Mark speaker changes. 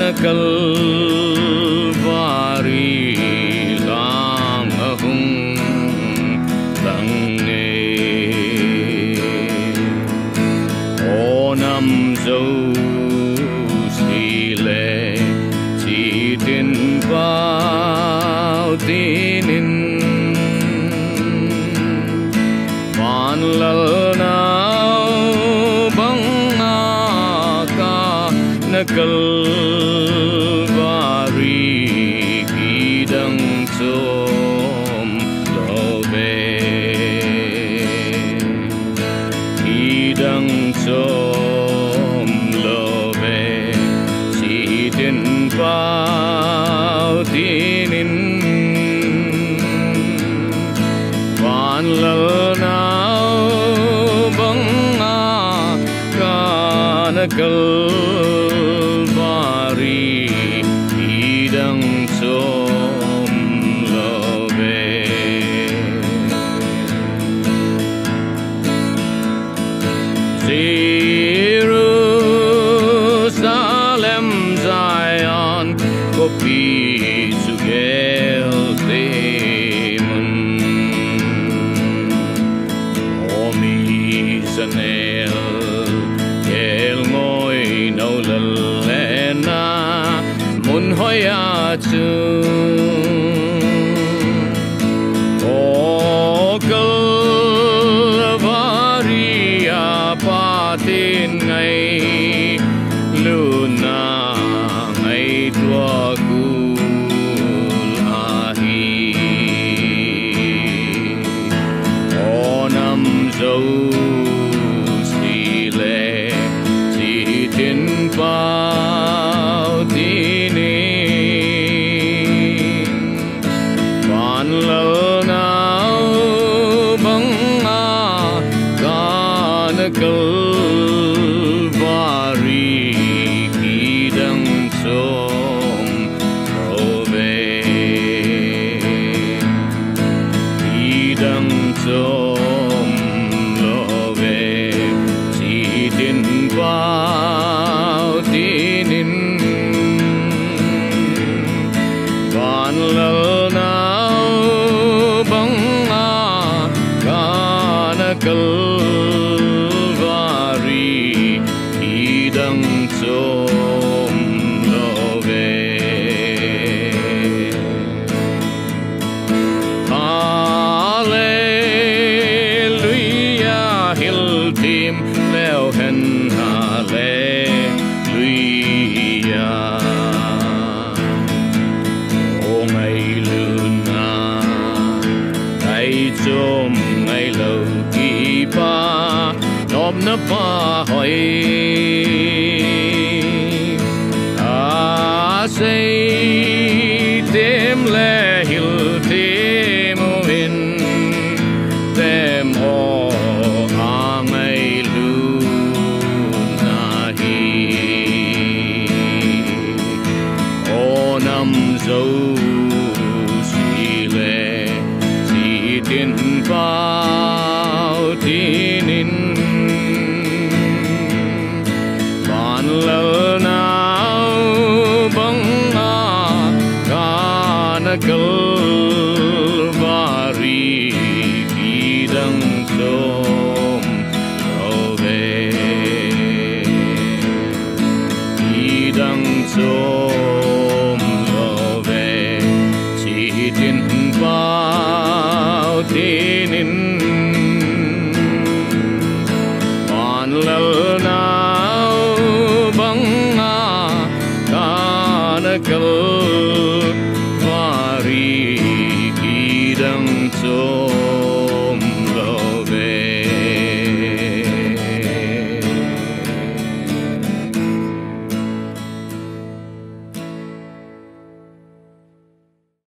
Speaker 1: Kalvari lang ahung tangne onam zo sile chi tin bao tinin van lal nao bang na ka nakal bao tinin van lal nao bang a kana kalvari idang som love Jerusalem Zion kopi sugel temen omi sanel kel ngoi nau lena mun hoya chu o kalvaria patin ngai luna ngai tua dấu sile chỉ tin bao tinin van lal nao bang a kana kalvari kidang som rove kidang som bao tinin van lal nao bang a kana kalvari idang som love Hallelujah hil tim leo hen Hallelujah O ngày luna ngày chôm ngày lâu kỳ ba nôm nấp ba hỏi say đêm lẻ hiểu đêm in đêm ho ngày nam dấu sile chỉ tin bao tinin van lal nao bang a kana kalvari kidang som rove kidang som tin bao tinin